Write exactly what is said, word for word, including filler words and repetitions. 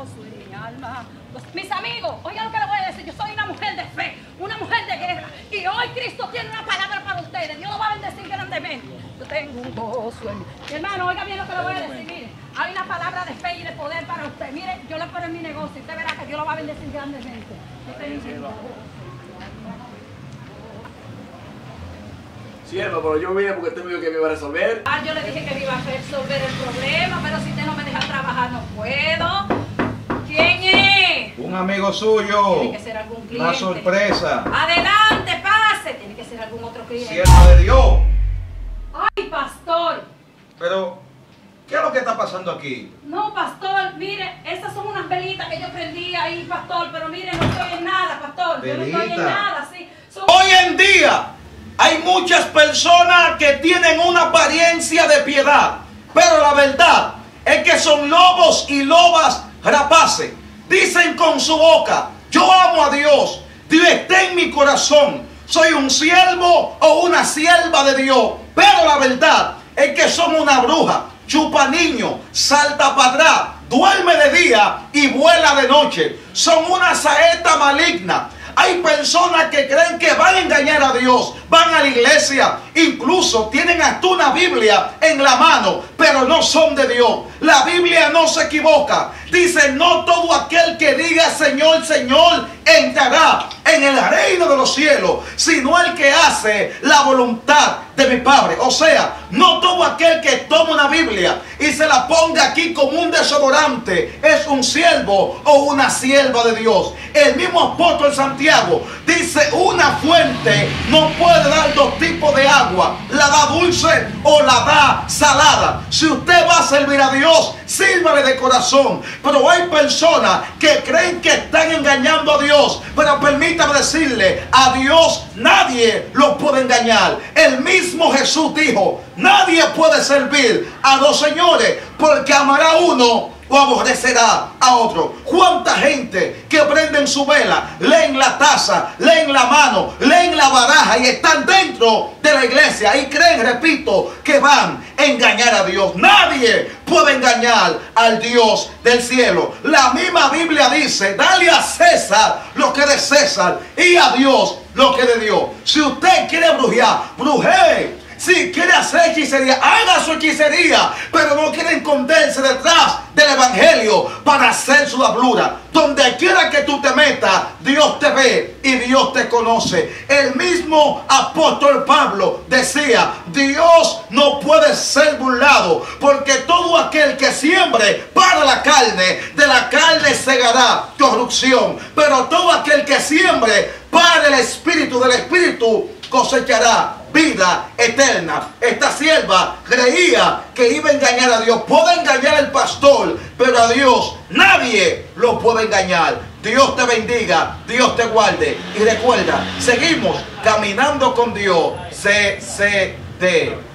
gozo en mi alma. Mis amigos, oigan lo que les voy a decir. Yo soy una mujer de fe, una mujer de guerra. Y hoy Cristo tiene una palabra para ustedes. Dios lo va a bendecir grandemente. Yo tengo un gozo en mi... Mi hermano, oiga bien lo que le voy a decir. Mire, hay una palabra de fe y de poder para usted. Mire, yo le pongo en mi negocio y usted verá que Dios lo va a bendecir grandemente. Yo tengo un gozo. Sierva, pero yo vine porque usted me dijo que me iba a resolver. Ah, yo le dije que me iba a resolver el problema, pero si usted no me deja trabajar, no puedo. ¿Quién es? Un amigo suyo. Tiene que ser algún cliente. Una sorpresa. Adelante, pase. Tiene que ser algún otro cliente. Sierva de Dios. Ay, pastor. Pero, ¿qué es lo que está pasando aquí? No, pastor, mire, esas son unas velitas que yo prendí ahí, pastor, pero mire, no estoy en nada, pastor. Yo no estoy en Velita. nada, sí. Son... Hoy en día hay muchas personas que tienen una apariencia de piedad, pero la verdad es que son lobos y lobas rapaces. Dicen con su boca: yo amo a Dios, Dios está en mi corazón, soy un siervo o una sierva de Dios, pero la verdad es que son una bruja, chupa niño, salta para atrás, duerme de día y vuela de noche. Son una saeta maligna. Hay personas que creen que van a engañar a Dios, van a la iglesia, incluso tienen hasta una Biblia en la mano, pero no son de Dios. La Biblia no se equivoca. Dice: no todo aquel que diga Señor, Señor, entrará en el reino de los cielos, sino el que hace la voluntad de mi Padre. O sea, no todo aquel que toma una Biblia y se la ponga aquí como un desodorante es un siervo o una sierva de Dios. El mismo apóstol Santiago dice: una fuente no puede dar dos tipos de agua, la da dulce o la da salada. Si usted va a servir a Dios, sírvale de corazón. Pero hay personas que creen que están engañando a Dios. Pero permítame decirle: a Dios nadie lo puede engañar. El mismo Jesús dijo: nadie puede servir a dos señores, porque amará a uno o aborrecerá a otro. ¿Cuánta gente que prenden su vela, leen la taza, leen la mano, leen la baraja y están dentro de la iglesia y creen, repito, que van a engañar a Dios? Nadie puede engañar al Dios del cielo. La misma Biblia dice: dale a César lo que es de César y a Dios lo que es de Dios. Si usted quiere brujear, brujee. Si quiere hacer hechicería, haga su hechicería, pero no quiere esconderse detrás del evangelio para hacer su hablura. Donde quiera que tú te metas, Dios te ve y Dios te conoce. El mismo apóstol Pablo decía: Dios no puede ser burlado, porque todo aquel que siembre para la carne, de la carne segará corrupción, pero todo aquel que siembre para el espíritu, del espíritu cosechará vida eterna. Esta sierva creía que iba a engañar a Dios. Puede engañar al pastor, pero a Dios nadie lo puede engañar. Dios te bendiga, Dios te guarde. Y recuerda, seguimos caminando con Dios. C C D.